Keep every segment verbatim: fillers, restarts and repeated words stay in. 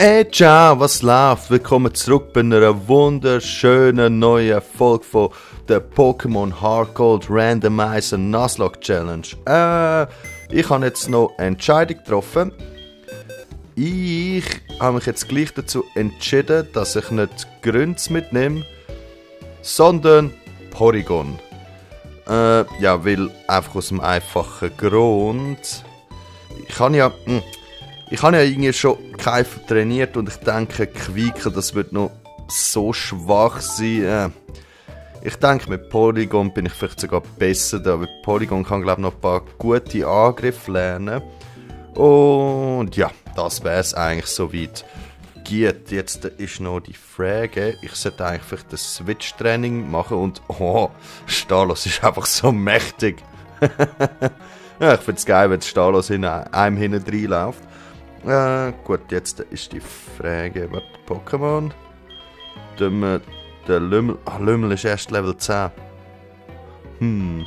Hey, ciao, was läuft? Willkommen zurück bei einer wunderschönen neuen Folge von der Pokémon Heart Gold Randomizer Nuzlocke Challenge. Äh, ich habe jetzt noch eine Entscheidung getroffen. Ich habe mich jetzt gleich dazu entschieden, dass ich nicht Grünz mitnehme, sondern Porygon. Äh, ja, weil einfach aus dem einfachen Grund. Ich habe ja... Mh, Ich habe ja irgendwie schon Käfer trainiert und ich denke, Quieken, das wird noch so schwach sein. Äh, ich denke, mit Porygon bin ich vielleicht sogar besser da, weil Porygon kann, glaube ich, noch ein paar gute Angriffe lernen. Und ja, das wäre es eigentlich soweit. Gut, jetzt ist noch die Frage, ich sollte eigentlich vielleicht das Switch-Training machen und oh, Stalos ist einfach so mächtig. Ja, ich finde es geil, wenn Stalos in einem hinten reinläuft. Äh, gut, jetzt ist die Frage, was Pokémon? Der, der Lümmel, ach, Lümmel ist erst Level zehn. Hm.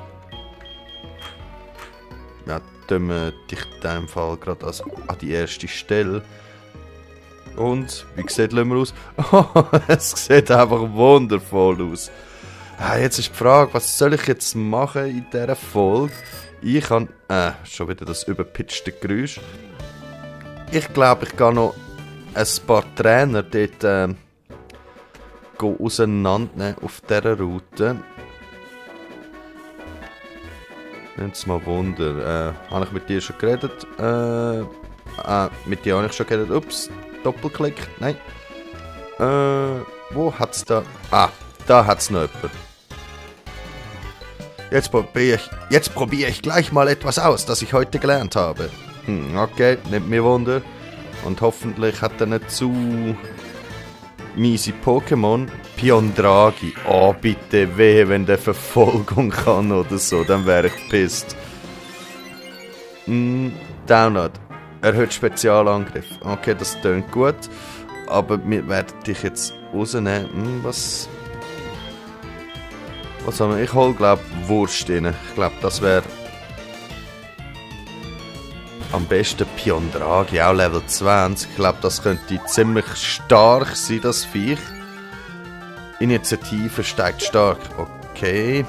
Ja, tun wir dich in diesem Fall gerade also an die erste Stelle. Und, wie sieht Lümmel aus? Oh, es sieht einfach wundervoll aus. Ah, jetzt ist die Frage, was soll ich jetzt machen in dieser Folge? Ich kann, äh, schon wieder das überpitchte Geräusch. Ich glaube, ich gehe noch ein paar Trainer dort äh, auseinandernehmen auf dieser Route. Nicht mal Wunder. Äh, habe ich mit dir schon geredet? Äh, äh, mit dir habe ich schon geredet. Ups, Doppelklick. Nein. Äh, wo hat es da? Ah, da hat es noch jemanden. Jetzt probiere ich, jetzt probiere ich gleich mal etwas aus, das ich heute gelernt habe. Hm, okay, nimmt mir Wunder. Und hoffentlich hat er nicht zu miese Pokémon. Piondragi. Oh, bitte, wehe, wenn der Verfolgung kann oder so. Dann wäre ich pisst. Hm, Download. Erhöht Spezialangriff. Okay, das tönt gut. Aber wir werden dich jetzt rausnehmen. Hm, was... Was haben wir? Ich hole, glaube ich, Wurst rein. Ich glaube, das wäre... Am besten Piondragi, auch Level zwanzig. Ich glaube, das könnte ziemlich stark sein, das Viech. Initiative steigt stark. Okay.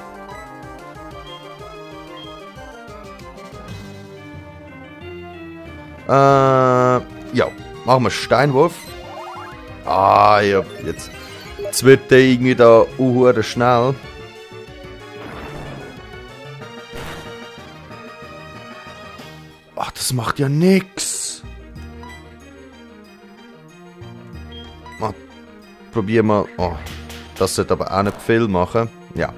Äh, ja. Machen wir Steinwurf. Ah, ja. Jetzt, jetzt wird der irgendwie da uh, schnell. Ach, das macht ja nix. Mal, probier mal. Oh, das sollte aber auch nicht viel machen. Ja.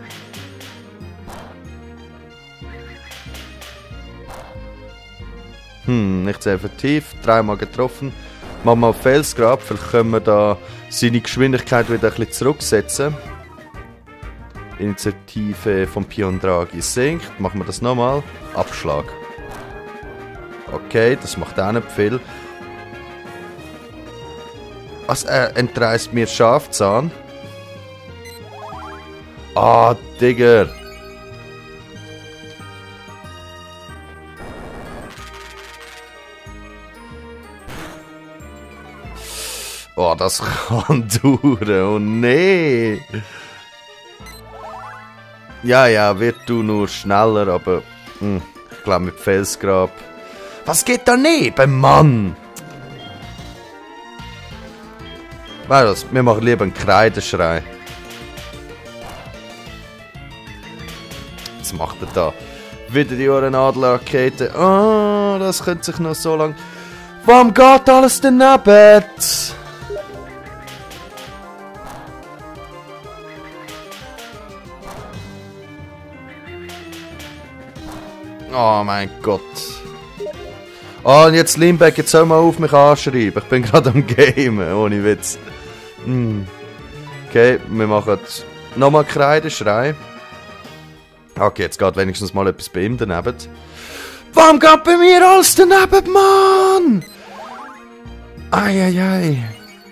Hm, nicht sehr effektiv. Dreimal getroffen. Machen wir auf Felsgrab. Vielleicht können wir da seine Geschwindigkeit wieder ein bisschen zurücksetzen. Initiative vom Piondragi sinkt. Machen wir das nochmal. Abschlag. Okay, das macht auch nicht viel. Was, er entreißt mir Schafzahn? Ah, Digger. Oh, das kann dauern. Oh nee. Ja, ja, wird du nur schneller, aber mh, ich glaube mit Felsgrab. Was geht daneben, Mann? Weißt du, wir machen lieber einen Kreideschrei. Was macht er da? Wieder die Ohrenadler-Rakete. Oh, das könnte sich noch so lang... Warum geht alles daneben? Oh mein Gott. Oh, und jetzt Limbeck, jetzt hör mal auf mich anschreiben. Ich bin gerade am Gamen, ohne Witz. Mm. Okay, wir machen nochmal Kreideschrei. Okay, jetzt geht wenigstens mal etwas bei ihm daneben. Warum geht bei mir alles daneben, Mann? Eieiei.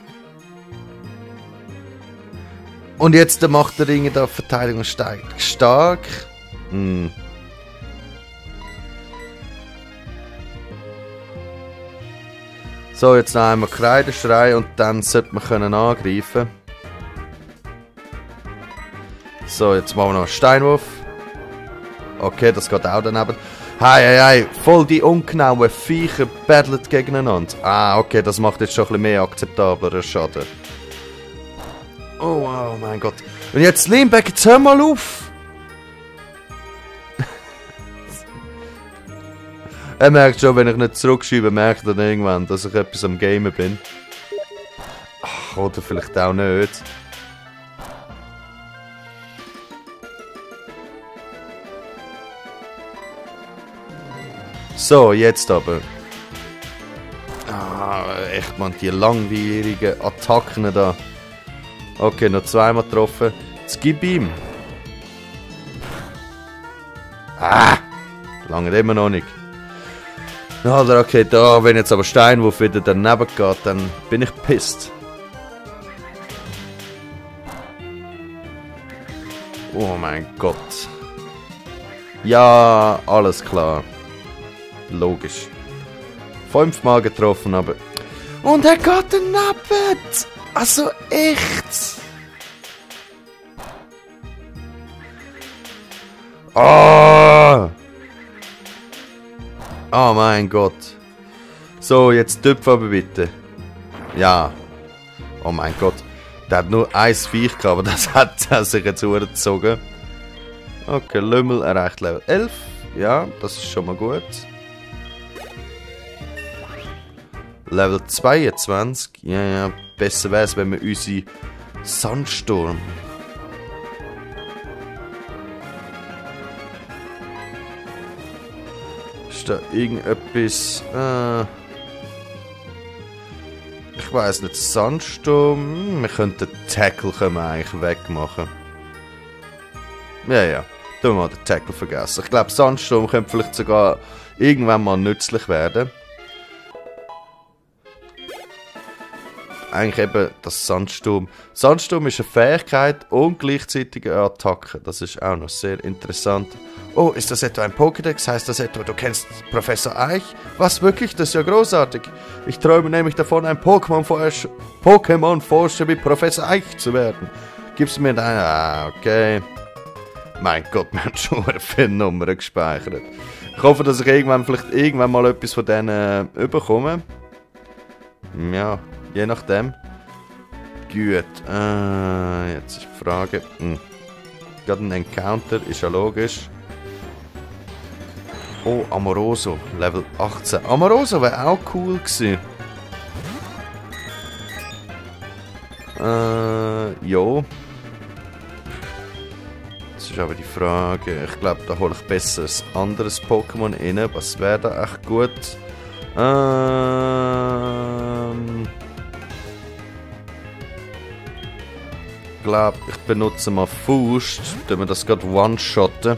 Und jetzt macht der Ring da Verteidigung steigt stark. Mm. So, jetzt noch einmal Kreideschrei und dann sollte man können angreifen. So, jetzt machen wir noch einen Steinwurf. Okay, das geht auch daneben. Hei, hei, hei, voll die ungenauen Viecher battlen gegeneinander. Ah, okay, das macht jetzt schon ein bisschen mehr akzeptabler Schaden. Oh, oh mein Gott. Und jetzt, Limbeck, jetzt hör mal auf! Er merkt schon, wenn ich nicht zurückschiebe, merkt er dann irgendwann, dass ich etwas am Gamen bin. Ach, oder vielleicht auch nicht. So, jetzt aber. Ah, echt man, die langwierigen Attacken da. Okay, noch zweimal getroffen. Jetzt gib ihm. Ah! Lange immer noch nicht. Alter, okay, da, wenn jetzt aber Steinwurf wieder daneben geht, dann bin ich pisst. Oh mein Gott. Ja, alles klar. Logisch. Fünfmal getroffen, aber... Und er geht daneben! Also echt! Oh! Oh mein Gott. So, jetzt Töpfe aber bitte. Ja. Oh mein Gott. Der hat nur ein Viech gehabt, aber das hat er sich jetzt urgezogen. Okay, Lümmel erreicht Level elf. Ja, das ist schon mal gut. Level zweiundzwanzig. Ja, ja, besser wäre es, wenn wir unsere Sandsturm... Ist da irgendetwas... Äh ich weiß nicht, Sandsturm... Wir könnten den Tackle können wir eigentlich wegmachen. Ja, ja. Tun wir mal den Tackle vergessen. Ich glaube, Sandsturm könnte vielleicht sogar irgendwann mal nützlich werden. Eigentlich eben das Sandsturm. Sandsturm ist eine Fähigkeit und gleichzeitig eine Attacke. Das ist auch noch sehr interessant. Oh, ist das etwa ein Pokédex? Heißt das etwa, du kennst Professor Eich? Was, wirklich? Das ist ja großartig. Ich träume nämlich davon, ein Pokémon-Forscher Pokémon-Forscher wie Professor Eich zu werden. Gibst du mir deine... Ah, okay. Mein Gott, wir haben schon viele Nummern gespeichert. Ich hoffe, dass ich irgendwann vielleicht irgendwann mal etwas von denen äh, bekomme. Ja, je nachdem. Gut. Äh, jetzt ist die Frage... Hm. Gerade ein Encounter, ist ja logisch. Oh, Amoroso, Level achtzehn. Amoroso wäre auch cool gewesen. Äh, jo. Das ist aber die Frage. Ich glaube, da hole ich besser ein anderes Pokémon rein. Was wäre da echt gut? Ähm. Ich glaube, ich benutze mal Faust, damit wir das gerade one-shotten.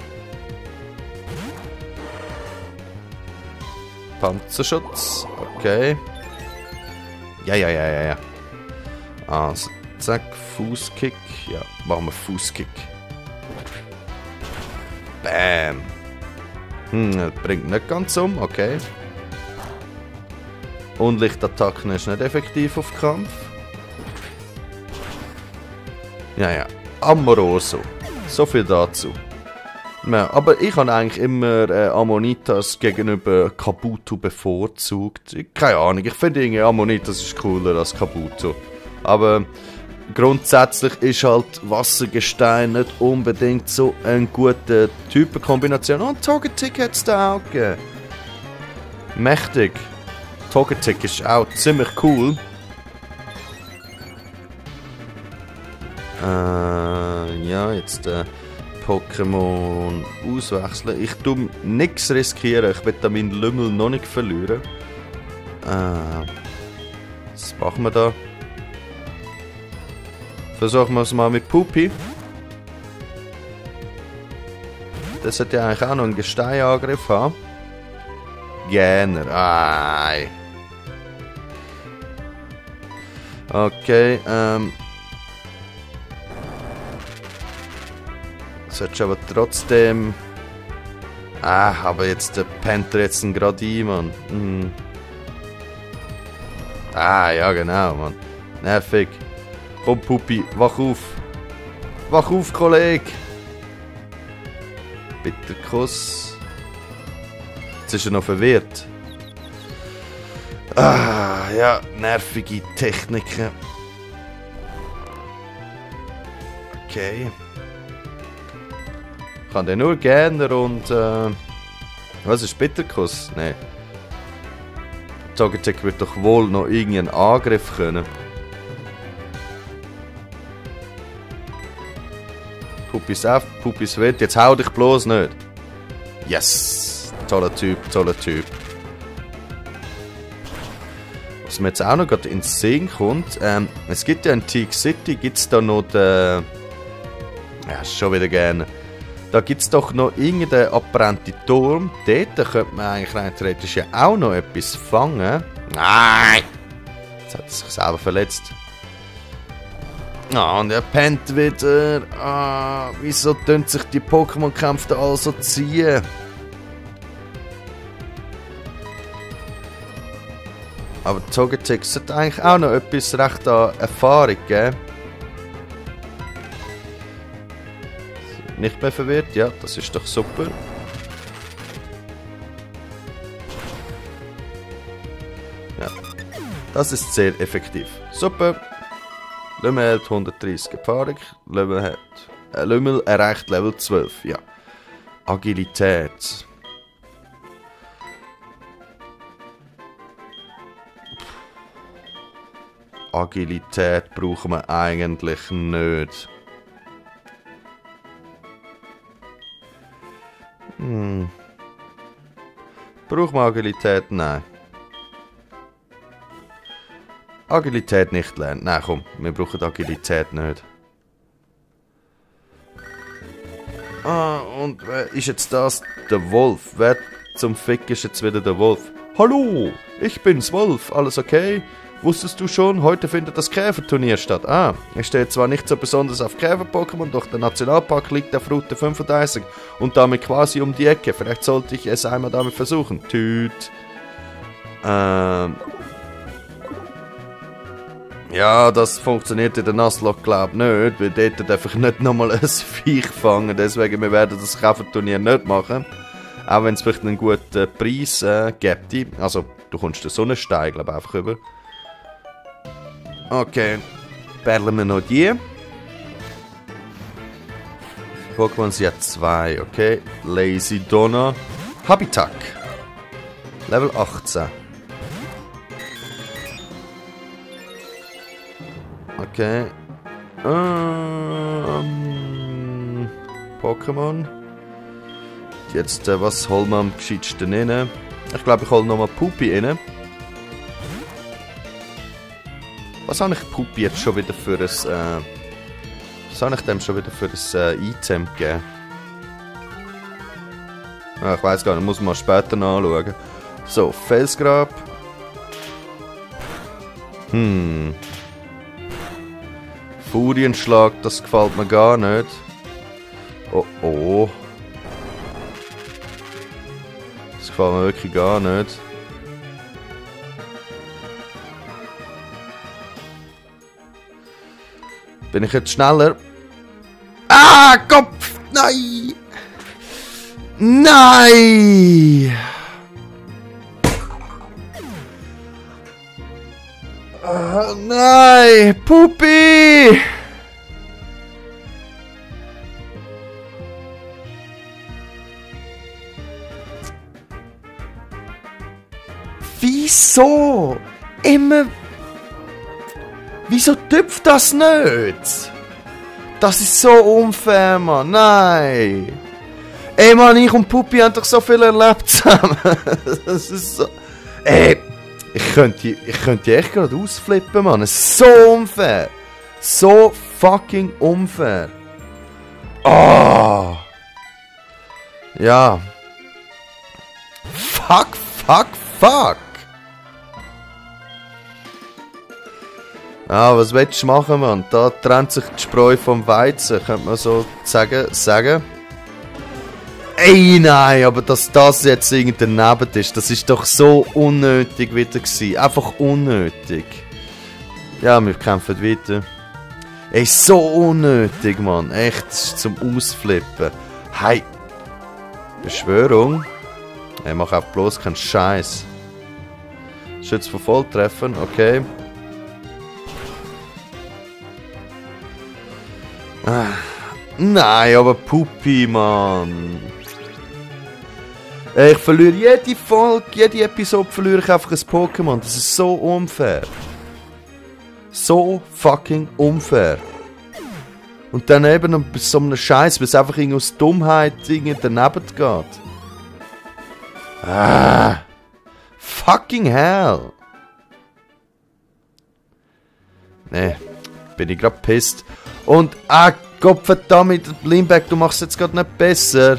Panzerschutz, okay. Ja, ja, ja, ja, ja. Also, zack, Fußkick. Ja, machen wir Fußkick. Bam. Hm, das bringt nicht ganz um, okay. Unlichtattacken ist nicht effektiv auf Kampf. Ja, ja. Amoroso. So viel dazu. Ja, aber ich habe eigentlich immer äh, Ammonitas gegenüber Kabuto bevorzugt. Keine Ahnung, ich finde irgendwie Ammonitas ist cooler als Kabuto. Aber grundsätzlich ist halt Wassergestein nicht unbedingt so eine gute Typenkombination. Und Togetic hat es da auch gegeben. Mächtig. Togetic ist auch ziemlich cool. Äh, ja, jetzt äh, Pokémon auswechseln. Ich tue nichts riskieren. Ich will da meinen Lümmel noch nicht verlieren. Äh, was machen wir da? Versuchen wir es mal mit Pupi. Das sollte ja eigentlich auch noch einen Gesteinangriff haben. Gerne. Ai. Okay, ähm. Solltest aber trotzdem... Ah, aber jetzt der Panther jetzt gerade ein, Mann. Hm. Ah, ja genau, Mann. Nervig. Komm, Puppi, wach auf. Wach auf, Kollege. Bitte Kuss. Jetzt ist er noch verwirrt. Ah, ja, nervige Techniken. Okay. Ich kann den nur gerne und äh, was ist Bitterkuss? Nein. Togetic wird doch wohl noch irgendeinen Angriff können. Puppis F, Puppis W, jetzt hau dich bloß nicht. Yes! Toller Typ, toller Typ. Was mir jetzt auch noch gerade in den Sinn kommt, ähm, es gibt ja in Teak City, gibt es da noch den... Ja, schon wieder gerne. Da gibt es doch noch irgendeinen abbrannten Turm. Dort könnte man eigentlich rein theoretisch ja auch noch etwas fangen. Nein! Jetzt hat er sich selber verletzt. Ah, und er pennt wieder. Ah, wieso tun sich die Pokémon-Kämpfe da alle so ziehen? Aber Togetic sollte eigentlich auch noch etwas recht an Erfahrung geben. Nicht mehr verwirrt? Ja, das ist doch super. Ja, das ist sehr effektiv. Super. Lümmel hat hundertdreissig Erfahrung. Lümmel, hat, äh, Lümmel erreicht Level zwölf. Ja. Agilität. Agilität brauchen wir eigentlich nicht. Hm. Brauchen wir Agilität? Nein. Agilität nicht lernen. Nein, komm, wir brauchen Agilität nicht. Ah, und wer ist jetzt das? Der Wolf. Wer zum Fick ist jetzt wieder der Wolf? Hallo, ich bin's, Wolf. Alles okay? Wusstest du schon, heute findet das Käferturnier statt. Ah, ich stehe zwar nicht so besonders auf Käfer-Pokémon, doch der Nationalpark liegt auf Route fünfunddreißig und damit quasi um die Ecke. Vielleicht sollte ich es einmal damit versuchen. Tüt. Ähm... Ja, das funktioniert in der Nuzlocke, glaube ich, nicht, weil dort darf ich nicht nochmal ein Viech fangen, deswegen wir werden das Käferturnier nicht machen. Auch wenn es vielleicht einen guten Preis äh, gibt. Also, du kommst den Sonnenstein, glaube ich, einfach rüber. Okay, perlen wir noch die. Pokémon sind ja zwei, okay. Lazy Donna. Habitak. Level achtzehn. Okay. Ähm, Pokémon. Jetzt, äh, was holen wir am gescheitsten rein? Ich glaube, ich hole nochmal Pupi rein. Was habe ich Pupi jetzt schon wieder für ein... Äh, was habe ich dem schon wieder für ein äh, Item gegeben? Ah, ich weiß gar nicht, muss man mal später nachschauen. So, Felsgrab. Hm... Furienschlag, das gefällt mir gar nicht. Oh oh. Das gefällt mir wirklich gar nicht. Bin ich jetzt schneller? Ah, Kopf! Nein! Nein! Oh, nein! Pupi! Wieso? Immer... Wieso tüpft das nicht? Das ist so unfair, Mann. Nein! Ey, Mann, ich und Pupi haben doch so viel erlebt zusammen. Das ist so... Ey... Ich könnte, ich könnte echt gerade ausflippen, Mann. Es ist so unfair. So fucking unfair. Oh. Ja. Fuck, fuck, fuck. Ah, was willst du machen, Mann? Da trennt sich die Spreu vom Weizen, könnte man so sagen. sagen. Ey, nein, aber dass das jetzt irgendwie daneben ist, das ist doch so unnötig wieder gewesen. Einfach unnötig. Ja, wir kämpfen weiter. Ey, so unnötig, Mann. Echt, das ist zum Ausflippen. Hey. Beschwörung. Ey, mach auch bloß keinen Scheiß. Schütz vor Volltreffen, okay. Ah, nein, aber Puppi, Mann. Ey, ich verliere jede Folge, jede Episode verliere ich einfach ein Pokémon. Das ist so unfair. So fucking unfair. Und dann eben noch bei so einem Scheiß, weil es einfach aus Dummheit irgendwie daneben geht. Ah. Fucking hell. Ne, bin ich grad pisst. Und, ah, Gottverdammt, Limbeck, du machst es jetzt gerade nicht besser.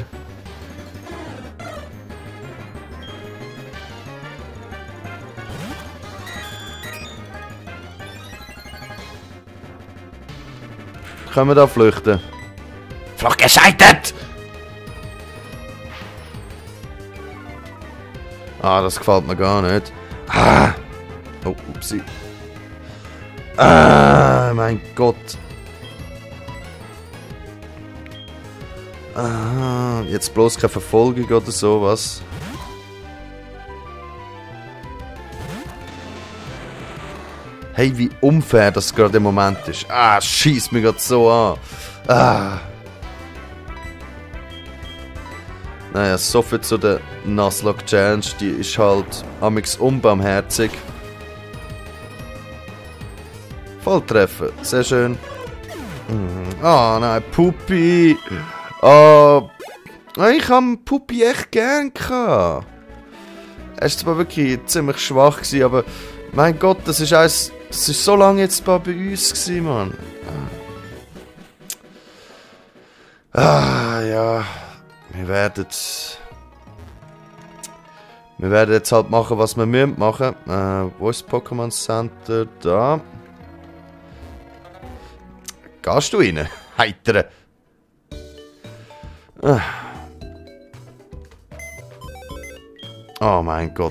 Können wir da flüchten? Flach gescheitert! Ah, das gefällt mir gar nicht. Ah! Oh, upsie. Ah, mein Gott. Ah, jetzt bloß keine Verfolgung oder sowas. Hey, wie unfair das gerade im Moment ist. Ah, schießt mich gerade so an. Ah. Naja, so viel zu der Nuzlocke Challenge. Die ist halt amix unbarmherzig. Volltreffer, sehr schön. Ah, oh, nein, Puppi. Oh, ich habe Puppi echt gern gehabt. Er war zwar wirklich ziemlich schwach gewesen, aber mein Gott, das ist alles. Das ist so lange jetzt bei uns gewesen, Mann. Ah, ja. Wir werden... Wir werden jetzt halt machen, was wir müssen machen. Äh, wo ist das Pokémon Center? Da. Gehst du rein? Heitere. Ah. Oh mein Gott.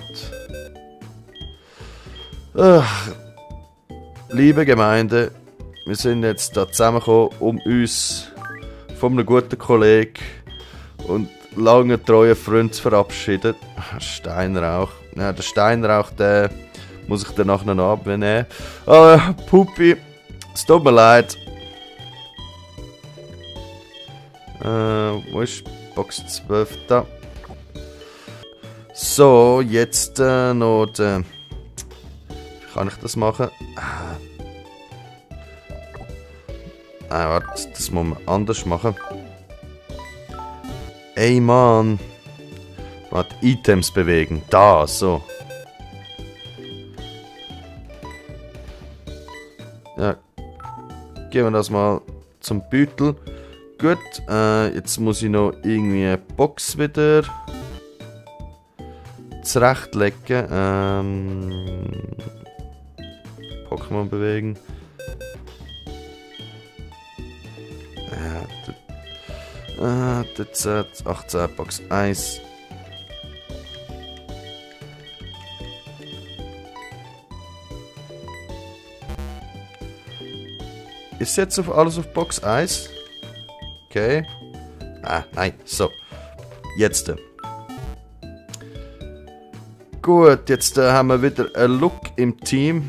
Ach. Liebe Gemeinde, wir sind jetzt da zusammengekommen, um uns von einem guten Kollegen und langen treuen Freund zu verabschieden. Steinrauch. Ja, der Steinrauch, der muss ich dann nachher noch abnehmen. Aber Puppi, es tut mir leid. Äh, wo ist Box zwölf? Da. So, jetzt äh, noch der... Wie kann ich das machen? Ah, ah warte, das muss man anders machen. Ey, Mann. Warte, Items bewegen. Da, so. Ja. Gehen wir das mal zum Beutel. Gut, äh, jetzt muss ich noch irgendwie eine Box wieder zurechtlegen. Ähm... Pokémon bewegen. Ja, äh, das ist achtzehn, Box eins. Ist jetzt auf alles auf Box eins? Okay. Ah, nein, so. Jetzt. Gut, jetzt äh, haben wir wieder einen Look im Team.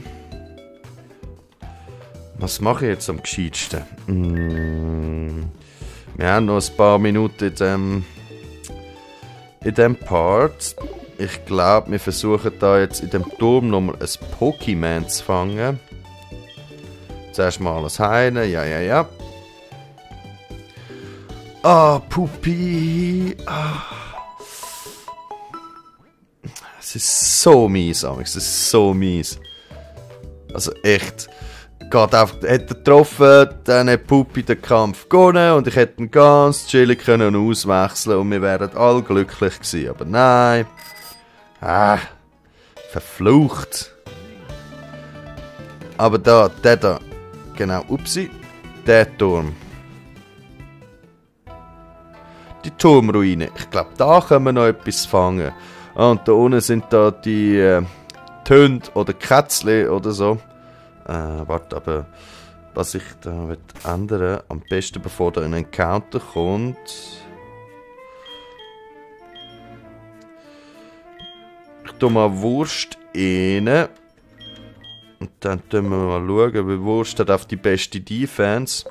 Was mache ich jetzt am gescheitsten? Mm, wir haben noch ein paar Minuten in dem, in dem Part. Ich glaube, wir versuchen da jetzt in dem Turm nochmal ein Pokémon zu fangen. Zuerst mal alles heilen. Ja, ja, ja. Ah, Puppi. Ah. Es ist so mies, Alex. Es ist so mies. Also echt. Geht einfach, hätte er getroffen, dann hat Puppi den Kampf gewonnen und ich hätte ihn ganz chillig können auswechseln und wir wären alle glücklich gewesen. Aber nein. Ah, verflucht. Aber da, der da. Genau, upsi. Der Turm. die Turmruine. Ich glaube, da können wir noch etwas fangen. Ah, und da unten sind da die äh, Töne oder Kätzle oder so. Äh, warte, aber was ich da will ändern, am besten bevor da ein Encounter kommt. Ich tue mal Wurst rein. Und dann schauen wir mal schauen, weil Wurst hat auf die beste Defense.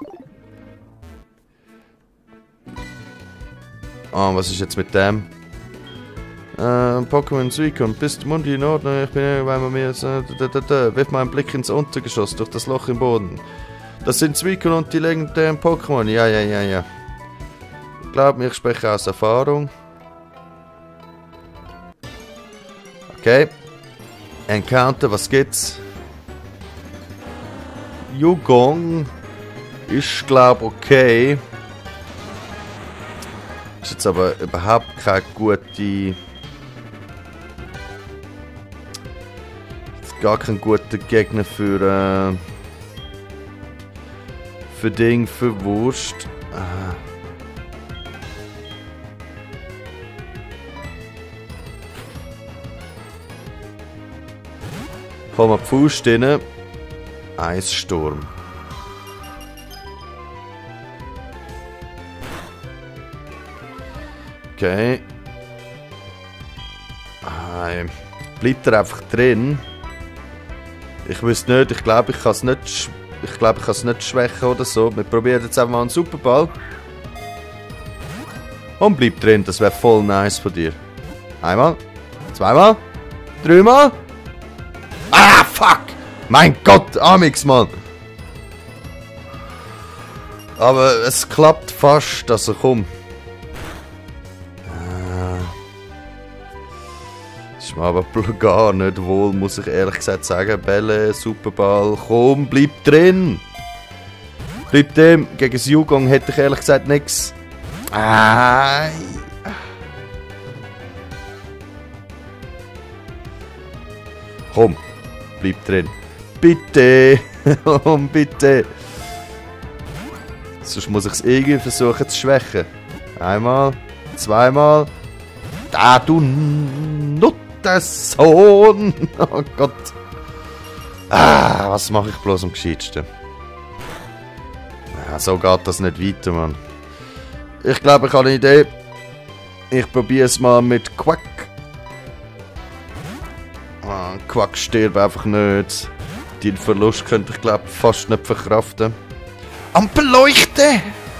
Ah, was ist jetzt mit dem? Äh, Pokémon Suicune, bist du Mundi in Ordnung? Ich bin, weil man mir so, da, da, da, wirf mal einen Blick ins Untergeschoss durch das Loch im Boden. Das sind Suicune und die legendären Pokémon. Ja, ja, ja, ja. Glaub mir, ich spreche aus Erfahrung. Okay. Encounter, was gibt's? Yugong ist, glaub okay. Ist jetzt aber überhaupt keine gute. Gar kein guter Gegner für. Äh, für Ding, für Wurst. Ah. Komm mal Pfust rein. Eissturm. Okay. Ah, bleibt er einfach drin. Ich wüsste nicht, ich glaube, ich kann es nicht, ich glaube, ich kann es nicht schwächen oder so. Wir probieren jetzt einfach mal einen Superball. Und bleibt drin, das wäre voll nice von dir. Einmal, zweimal, dreimal. Ah, fuck! Mein Gott, Amix, Mann! Aber es klappt fast, dass er kommt. Ist mir aber gar nicht wohl, muss ich ehrlich gesagt sagen. Bälle, Superball, komm, bleib drin! Bleib dem, gegen das Yugong hätte ich ehrlich gesagt nichts. Ah. Komm, bleib drin. Bitte! Bitte! Sonst muss ich es irgendwie versuchen zu schwächen. Einmal, zweimal. Da du Nuttensohn! Oh Gott! Ah, was mache ich bloß am gescheitsten? Ja, so geht das nicht weiter, Mann. Ich glaube, ich habe eine Idee. Ich probiere es mal mit Quack. Ah, Quack stirbt einfach nicht. Den Verlust könnte ich, glaube fast nicht verkraften. Am Beleuchten!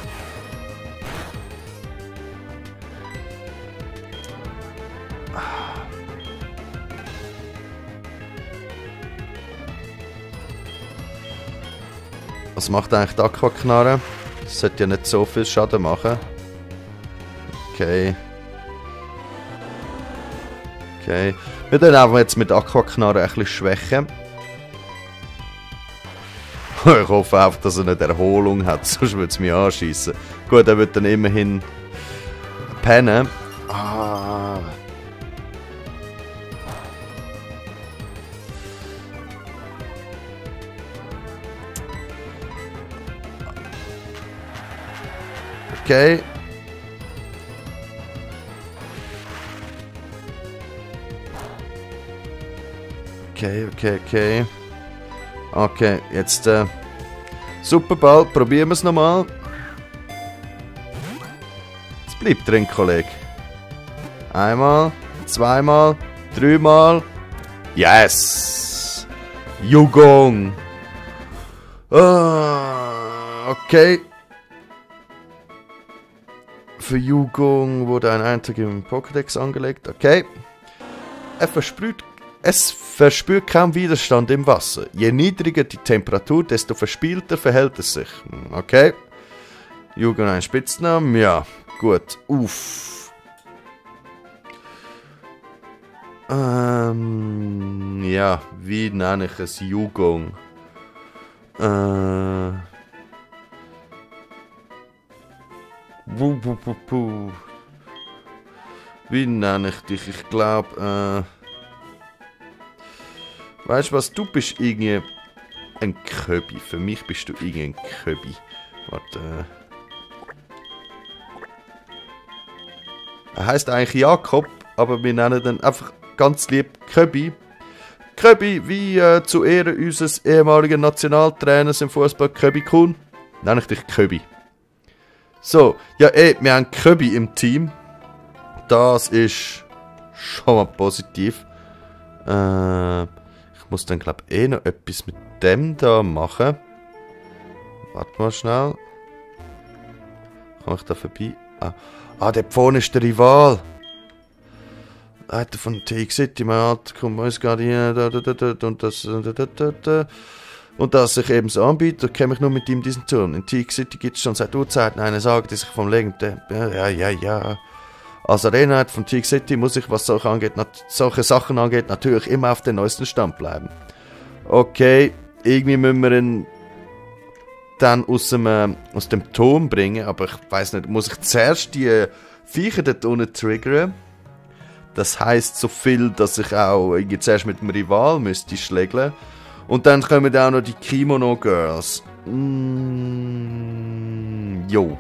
Was macht eigentlich die Aquaknarre? Das sollte ja nicht so viel Schaden machen. Okay. Okay. Wir dann einfach jetzt mit Aquaknarre ein bisschen schwächen. Ich hoffe einfach, dass er nicht Erholung hat, sonst würde es mich anschießen. Gut, er wird dann immerhin pennen. Ah. Okay. Okay, okay, okay. Okay, jetzt äh, Superball, probieren wir es nochmal. Jetzt bleibt drin, Kollege. Einmal, zweimal, dreimal. Yes! Yugong! Ah, okay. Für Yugong wurde ein Eintrag im Pokédex angelegt. Okay. Er versprüht Es verspürt kaum Widerstand im Wasser. Je niedriger die Temperatur, desto verspielter verhält es sich. Okay. Yugong ein Spitznamen? Ja, gut. Uff. Ähm, ja, wie nenne ich es? Yugong. Äh. Puh, puh, puh, puh. Wie nenne ich dich? Ich glaube, äh. Weißt du was, du bist irgendwie ein Köbi. Für mich bist du irgendwie ein Köbi. Warte. Er heisst eigentlich Jakob, aber wir nennen ihn einfach ganz lieb Köbi. Köbi, wie äh, zu Ehren unseres ehemaligen Nationaltrainers im Fußball, Köbi Kuhn, nenne ich dich Köbi. So, ja ey, wir haben Köbi im Team. Das ist schon mal positiv. Äh, ich muss dann glaube ich eh noch etwas mit dem da machen. Warte mal schnell. Komme ich da vorbei? Ah, ah der vorne ist der Rival. Leiter von T X City, mein Alter, komm, weiß gar nicht, da, da, da, da, und das, da, da, da, da. Und dass sich eben so anbietet, käme ich nur mit ihm diesen Turn. In T X City gibt es schon seit Urzeiten eine Sage, die sich vom Legen, ja, ja, ja. Als Arena von T X City muss ich, was solche, angeht, solche Sachen angeht, natürlich immer auf den neuesten Stand bleiben. Okay, irgendwie müssen wir ihn dann aus dem, äh, aus dem Turm bringen, aber ich weiss nicht, muss ich zuerst die Viecher dort unten triggern? Das heisst so viel, dass ich auch zuerst mit dem Rival müsste schlägeln. Und dann kommen auch noch die Kimono Girls. Mm, jo.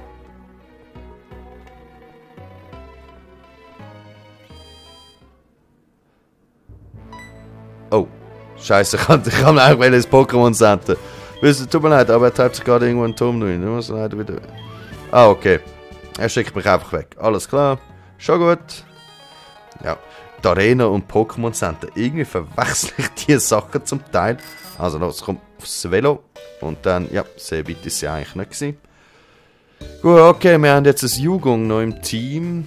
Oh. Scheiße, ich kann, ich kann eigentlich das Pokémon senden. Tut mir leid, aber er treibt sich gerade irgendwo einen Turm rein. Ich muss leider wieder... Ah, okay. Er schickt mich einfach weg. Alles klar. Schon gut. Ja, die Arena und Pokémon Center. Irgendwie verwechsel ich diese Sachen zum Teil. Also los, kommt aufs Velo. Und dann, ja, sehr weit ist sie eigentlich nicht gewesen. Gut, okay, wir haben jetzt ein Jugend noch im Team.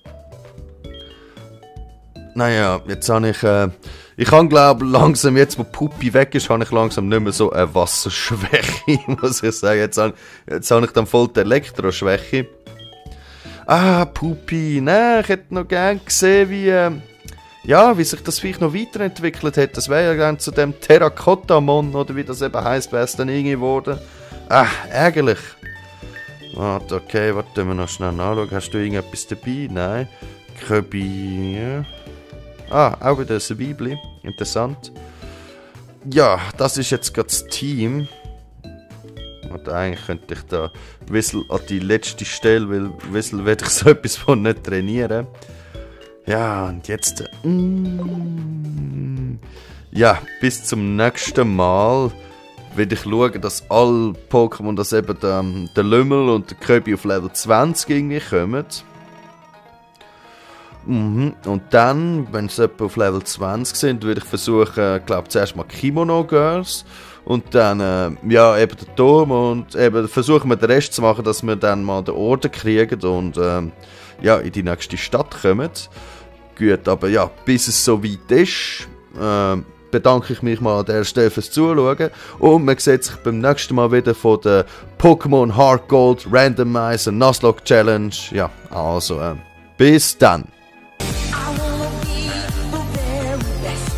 Naja, jetzt habe ich, äh, ich habe glaube langsam, jetzt wo Puppi weg ist, habe ich langsam nicht mehr so eine Wasserschwäche, muss ich sagen. Jetzt habe, jetzt habe ich dann voll die Elektroschwäche. Ah, Puppi, nein, ich hätte noch gern gesehen, wie, äh, ja, wie sich das Viech noch weiterentwickelt hat. Das wäre ja gern zu dem Terrakotta-Mon, oder wie das eben heisst, wäre es dann irgendwie geworden. Ah, ärgerlich. Warte, okay, warte, wir noch schnell nachschauen. Hast du irgendetwas dabei? Nein. Köbi, ja. Ah, auch wieder ein Weibli. Interessant. Ja, das ist jetzt gerade das Team. Und eigentlich könnte ich da Whistle an die letzte Stelle, weil Whistle werde ich so etwas von nicht trainieren. Ja, und jetzt... Mm, ja, bis zum nächsten Mal werde ich schauen, dass alle Pokémon, dass eben der, der Lümmel und der Köbi auf Level zwanzig irgendwie kommen. Mhm. Und dann, wenn sie etwa auf Level zwanzig sind, würde ich versuchen, glaube zuerst mal Kimono Girls. Und dann, äh, ja, eben den Turm und eben versuchen wir den Rest zu machen, dass wir dann mal den Orden kriegen und, ähm, ja, in die nächste Stadt kommen. Gut, aber ja, bis es so weit ist, äh, bedanke ich mich mal an der Stelle fürs Zuschauen. Und man sieht sich beim nächsten Mal wieder von der Pokémon Heart Gold Randomizer Nuzlocke Challenge. Ja, also, äh, bis dann. I wanna be the very best.